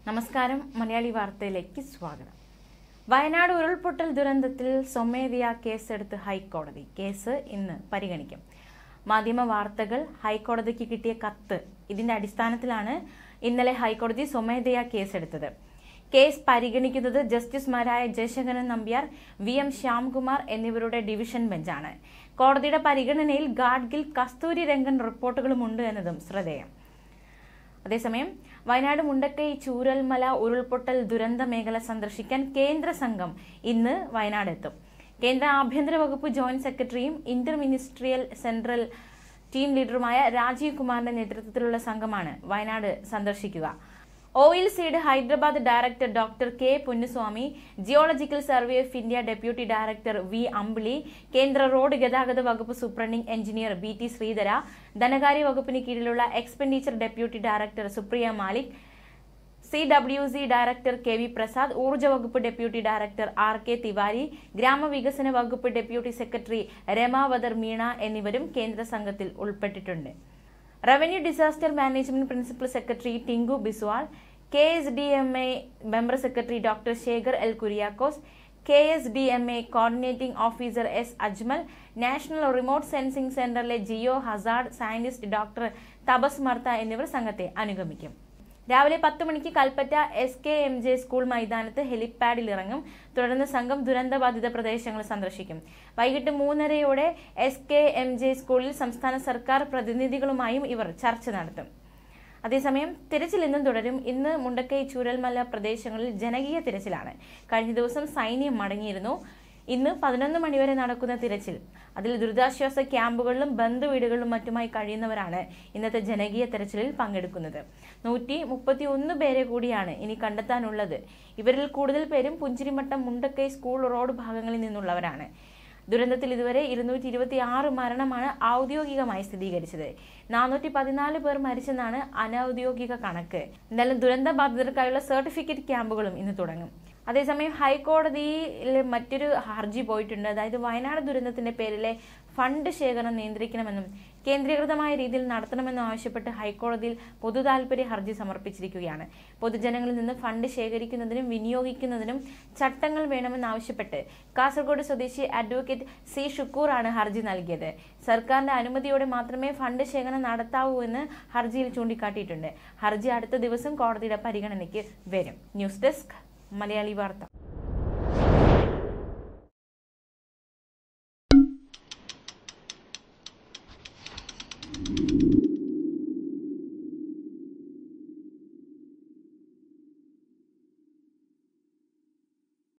നമസ്കാരം. മലയാളി വാർത്തയിലേക്ക് സ്വാഗതം. വയനാട് ഉരുൾപൊട്ടൽ ദുരന്തത്തിൽ സ്വമേധയാ കേസെടുത്ത് ഹൈക്കോടതി. കേസ് ഇന്ന് പരിഗണിക്കും. മാധ്യമ വാർത്തകൾ ഹൈക്കോടതിക്ക് കിട്ടിയ കത്ത്, ഇതിന്റെ അടിസ്ഥാനത്തിലാണ് ഇന്നലെ ഹൈക്കോടതി സ്വമേധയാ കേസെടുത്തത്. കേസ് പരിഗണിക്കുന്നത് ജസ്റ്റിസുമാരായ ജയശങ്കരൻ നമ്പ്യാർ, VM ശ്യാംകുമാർ എന്നിവരുടെ ഡിവിഷൻ ബെഞ്ചാണ്. കോടതിയുടെ പരിഗണനയിൽ ഗാഡ്ഗിൽ, കസ്തൂരി രംഗൻ റിപ്പോർട്ടുകളുമുണ്ട് എന്നതും ശ്രദ്ധേയം. അതേസമയം വയനാട് മുണ്ടക്കൈ ചൂരൽമല ഉരുൾപൊട്ടൽ ദുരന്ത മേഖല സന്ദർശിക്കാൻ കേന്ദ്ര സംഘം ഇന്ന് വയനാട് എത്തും. കേന്ദ്ര ആഭ്യന്തര വകുപ്പ് ജോയിന്റ് സെക്രട്ടറിയും ഇന്റർ മിനിസ്ട്രിയൽ സെൻട്രൽ ടീം ലീഡറുമായ രാജീവ് കുമാറിന്റെ നേതൃത്വത്തിലുള്ള സംഘമാണ് വയനാട് സന്ദർശിക്കുക. Oil seed Hyderabad director doctor K. Ponnuswamy, geological survey of India deputy director V. Ambili, കേന്ദ്ര റോഡ് ഗതാഗത വകുപ്പ് സൂപ്രണ്ടിംഗ് എഞ്ചിനീയർ BT ശ്രീധര, ധനകാര്യ വകുപ്പിന് കീഴിലുള്ള expenditure deputy director Supriya Malik, CWC director KV Prasad, ഊർജ്ജ വകുപ്പ് ഡെപ്യൂട്ടി ഡയറക്ടർ RK തിവാരി, ഗ്രാമവികസന വകുപ്പ് ഡെപ്യൂട്ടി സെക്രട്ടറി രമാവതർ മീണ എന്നിവരും കേന്ദ്ര സംഘത്തിൽ ഉൾപ്പെട്ടിട്ടുണ്ട്. Revenue disaster management principal secretary Tinku Biswal, KSDMA member secretary doctor Shekhar L. Kuriakose, KSDMA coordinating officer S. Ajmal, national remote sensing സെന്ററിലെ ജിയോ ഹസാർഡ് സയന്റിസ്റ്റ് ഡോക്ടർ തപസ് മർത്ത എന്നിവർ സംഘത്തെ അനുഗമിക്കും. രാവിലെ 10 മണിക്ക് കൽപ്പറ്റ SKMJ സ്കൂൾ മൈതാനത്ത് ഹെലിപ്പാഡിൽ ഇറങ്ങും. തുടർന്ന് സംഘം ദുരന്തബാധിത പ്രദേശങ്ങൾ സന്ദർശിക്കും. വൈകിട്ട് 3:30 SKMJ സ്കൂളിൽ സംസ്ഥാന സർക്കാർ പ്രതിനിധികളുമായും ഇവർ ചർച്ച നടത്തും. അതേസമയം തിരച്ചിൽ ഇന്നും തുടരും. ഇന്ന് മുണ്ടക്കൈ ചൂരൽമല പ്രദേശങ്ങളിൽ ജനകീയ തിരച്ചിലാണ്. കഴിഞ്ഞ ദിവസം സൈന്യം മടങ്ങിയിരുന്നു. ഇന്ന് 11 മണിവരെ നടക്കുന്ന തിരച്ചിൽ. അതിൽ ദുരിതാശ്വാസ ക്യാമ്പുകളിലും ബന്ധുവീടുകളിലും മറ്റുമായി കഴിയുന്നവരാണ് ഇന്നത്തെ ജനകീയ തെരച്ചിലിൽ പങ്കെടുക്കുന്നത്. 131 പേരെ കൂടിയാണ് ഇനി കണ്ടെത്താനുള്ളത്. ഇവരിൽ കൂടുതൽ പേരും പുഞ്ചിരിമട്ടം, മുണ്ടക്കൈ സ്കൂൾ റോഡ് ഭാഗങ്ങളിൽ നിന്നുള്ളവരാണ്. ദുരന്തത്തിൽ ഇതുവരെ 226 മരണമാണ് ഔദ്യോഗികമായി സ്ഥിരീകരിച്ചത്. 414 പേർ മരിച്ചെന്നാണ് അനൌദ്യോഗിക കണക്ക്. എന്തായാലും ദുരന്ത ബാധിതർക്കായുള്ള സർട്ടിഫിക്കറ്റ് ക്യാമ്പുകളും ഇന്ന് തുടങ്ങും. അതേസമയം ഹൈക്കോടതിയിൽ മറ്റൊരു ഹർജി പോയിട്ടുണ്ട്. അതായത് വയനാട് ദുരന്തത്തിന്റെ പേരിലെ ഫണ്ട് ശേഖരണം നിയന്ത്രിക്കണമെന്നും കേന്ദ്രീകൃതമായ രീതിയിൽ നടത്തണമെന്നും ആവശ്യപ്പെട്ട് ഹൈക്കോടതിയിൽ പൊതുതാൽപര്യ ഹർജി സമർപ്പിച്ചിരിക്കുകയാണ്. പൊതുജനങ്ങളിൽ നിന്ന് ഫണ്ട് ശേഖരിക്കുന്നതിനും വിനിയോഗിക്കുന്നതിനും ചട്ടങ്ങൾ വേണമെന്നാവശ്യപ്പെട്ട് കാസർഗോഡ് സ്വദേശി അഡ്വക്കേറ്റ് C. ഷുക്കൂറാണ് ഹർജി നൽകിയത്. സർക്കാരിന്റെ അനുമതിയോടെ മാത്രമേ ഫണ്ട് ശേഖരണം നടത്താവൂ എന്ന് ഹർജിയിൽ ചൂണ്ടിക്കാട്ടിയിട്ടുണ്ട്. ഹർജി അടുത്ത ദിവസം കോടതിയുടെ പരിഗണനയ്ക്ക് വരും. ന്യൂസ് ഡെസ്ക്, മലയാളി വാർത്ത.